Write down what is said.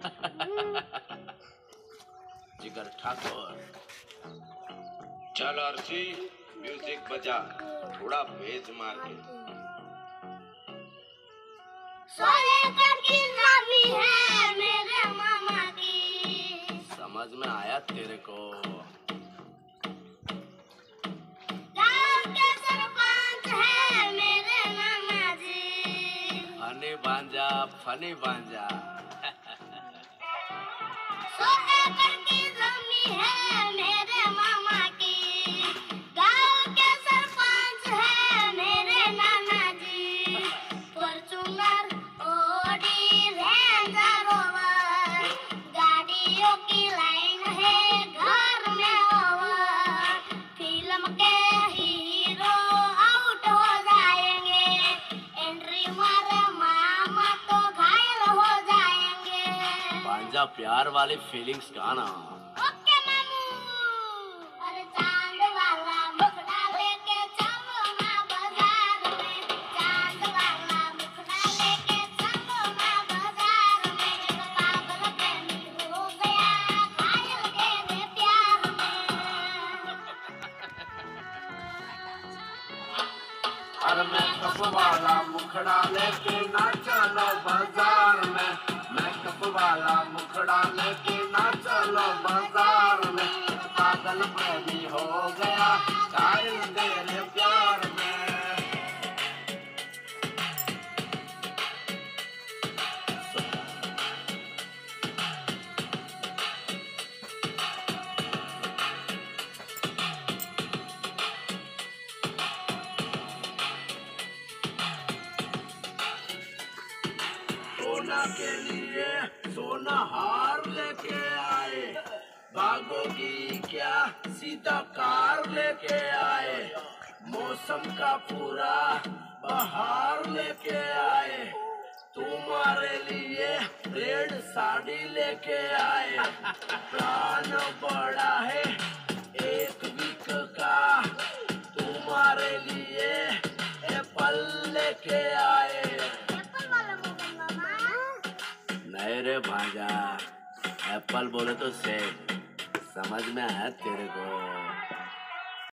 जिगर ठाकुर। चल अर्शी म्यूजिक बजा, थोड़ा बेज मार के। की नामी है मेरे मामा की। समझ में आया तेरे को? गाँव के सरपंच है मेरे मामा जी। फनी भांजा 100 एकड़ की जमीन है मेरे मामा की। गाँव के सरपंच है मेरे नाना जी। फॉर्च्यूनर, ऑडी, रेंज रोवर, गाड़ियों की लाइन है घर में ओवर। फिल्म के हीरो आउट हो जाएंगे, एंट्री मारे मामा तो घायल हो जाएंगे। भांजा प्यार वाली फीलिंग्स गाना। ओके मामू। अरे चांद वाला मुखड़ा लेके चलो ना बाजार में। चांद वाला मुखड़ा लेके चलो ना बाजार में। एक पागल प्रेमी हो गया घायल तेरे प्यार में। अरे मेकअप वाला मुखड़ा लेके ना चलो बाजार में। मेकअप वाला मुखड़ा लेके ना चलो बाजार में। पागल प्रेमी हो गया घायल तेरे प्यार में। सोना के लिए सोना हार लेके आए, भागोगी क्या सीधा कार लेके आए। मौसम का पूरा बहार लेके आए, तुम्हारे लिए रेड साड़ी लेके आए। प्लान बड़ा है 1 वीक का, तुम्हारे लिए एप्पल लेके आए। नहीं रे भांजा, एप्पल बोले तो सेब। समझ में आया तेरे को?